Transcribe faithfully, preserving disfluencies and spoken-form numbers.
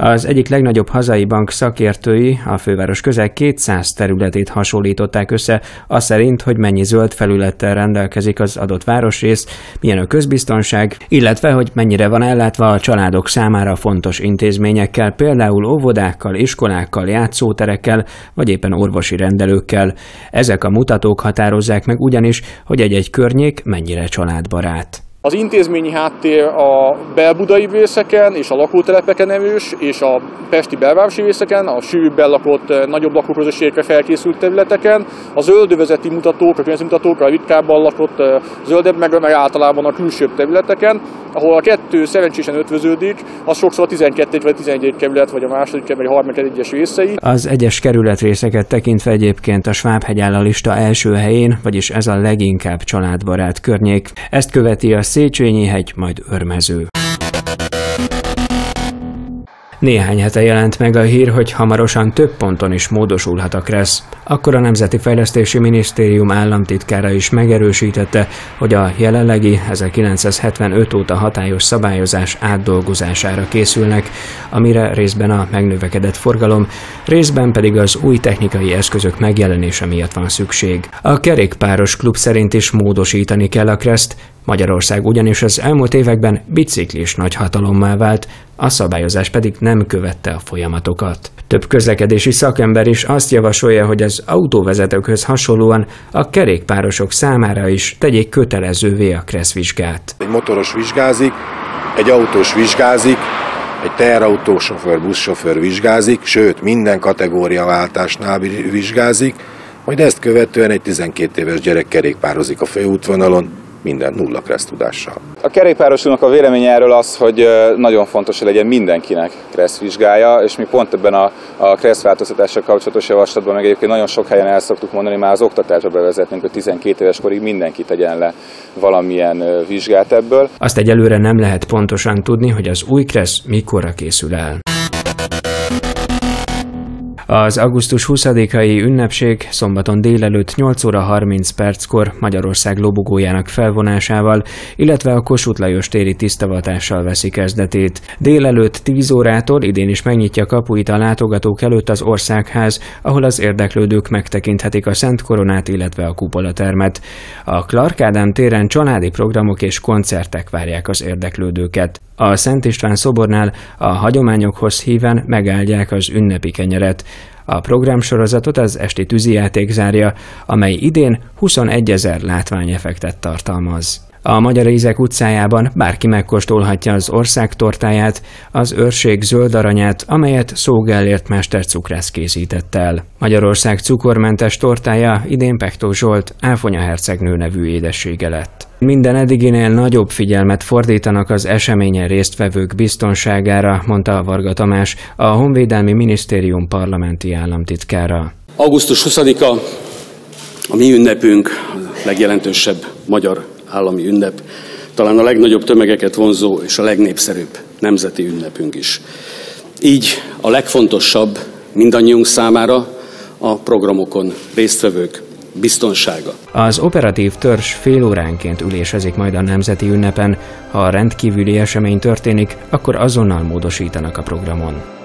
Az egyik legnagyobb hazai bank szakértői a főváros közel kétszáz területét hasonlították össze, az szerint, hogy mennyi zöld felülettel rendelkezik az adott városrész, milyen a közbiztonság, illetve hogy mennyire van ellátva a családok számára fontos intézményekkel, például óvodákkal, iskolákkal, játszóterekkel, vagy éppen orvosi rendelőkkel. Ezek a mutatók határozzák meg ugyanis, hogy egy-egy környék mennyire családbarát. Az intézményi háttér a belbudai részeken és a lakótelepeken erős, és a pesti belvárosi részeken, a sűrűbben lakott, nagyobb lakóközösségekre felkészült területeken. A zöldövezeti mutatók, a környezeti mutatók a ritkábban lakott, zöldebb, meg, meg általában a külsőbb területeken, ahol a kettő szerencsésen ötvöződik, az sokszor a tizenkettedik vagy tizenegyedik kerület, vagy a második vagy a harmadik egyes részei. Az egyes kerületrészeket tekintve egyébként a Svábhegy áll a lista első helyén, vagyis ez a leginkább családbarát környék. Ezt követi a Széchenyi-hegy, majd Örmező. Néhány hete jelent meg a hír, hogy hamarosan több ponton is módosulhat a KRESZ. Akkor a Nemzeti Fejlesztési Minisztérium államtitkára is megerősítette, hogy a jelenlegi ezerkilencszázhetvenöt óta hatályos szabályozás átdolgozására készülnek, amire részben a megnövekedett forgalom, részben pedig az új technikai eszközök megjelenése miatt van szükség. A kerékpáros klub szerint is módosítani kell a KRESZ-t, Magyarország ugyanis az elmúlt években biciklis nagyhatalommá vált, a szabályozás pedig nem követte a folyamatokat. Több közlekedési szakember is azt javasolja, hogy az autóvezetőkhöz hasonlóan a kerékpárosok számára is tegyék kötelezővé a KRESZ vizsgát. Egy motoros vizsgázik, egy autós vizsgázik, egy teherautósofőr, buszsofőr vizsgázik, sőt minden kategóriaváltásnál vizsgázik, majd ezt követően egy tizenkét éves gyerek kerékpározik a főútvonalon, minden nulla KRESZ tudással. A kerékpárosoknak a véleménye erről az, hogy nagyon fontos, hogy legyen mindenkinek KRESZ vizsgája, és mi pont ebben a, a KRESZ változtatással kapcsolatos javaslatban meg egyébként nagyon sok helyen el szoktuk mondani, már az oktatásba bevezetnénk, hogy tizenkét éves korig mindenki tegyen le valamilyen vizsgát ebből. Azt egyelőre nem lehet pontosan tudni, hogy az új KRESZ mikorra készül el. Az augusztus huszadikai ünnepség szombaton délelőtt nyolc óra harminc perckor Magyarország lobogójának felvonásával, illetve a Kossuth Lajos téri tisztavatással veszi kezdetét. Délelőtt tíz órától idén is megnyitja kapuit a látogatók előtt az Országház, ahol az érdeklődők megtekinthetik a Szent Koronát, illetve a kupolatermet. A Clark Ádám téren családi programok és koncertek várják az érdeklődőket. A Szent István szobornál a hagyományokhoz híven megáldják az ünnepi kenyeret. A programsorozatot az esti tűzijáték zárja, amely idén huszonegyezer látványeffektet tartalmaz. A Magyar Ízek utcájában bárki megkóstolhatja az ország tortáját, az őrség zöld aranyát, amelyet Szó Gellért mestercukrász készített el. Magyarország cukormentes tortája idén Pektó Zsolt Áfonya hercegnő nevű édessége lett. Minden eddiginél nagyobb figyelmet fordítanak az eseményen résztvevők biztonságára, mondta Varga Tamás, a Honvédelmi Minisztérium parlamenti államtitkára. augusztus huszadika a mi ünnepünk, a legjelentősebb magyar állami ünnep, talán a legnagyobb tömegeket vonzó és a legnépszerűbb nemzeti ünnepünk is. Így a legfontosabb mindannyiunk számára a programokon résztvevők biztonsága. Az operatív törzs fél óránként ülésezik majd a nemzeti ünnepen. Ha rendkívüli esemény történik, akkor azonnal módosítanak a programon.